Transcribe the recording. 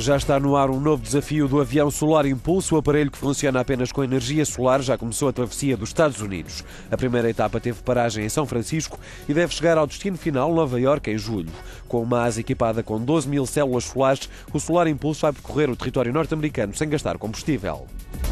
Já está no ar um novo desafio do avião Solar Impulse. O aparelho, que funciona apenas com energia solar, já começou a travessia dos Estados Unidos. A primeira etapa teve paragem em São Francisco e deve chegar ao destino final, Nova Iorque, em julho. Com uma asa equipada com 12 mil células solares, o Solar Impulse vai percorrer o território norte-americano sem gastar combustível.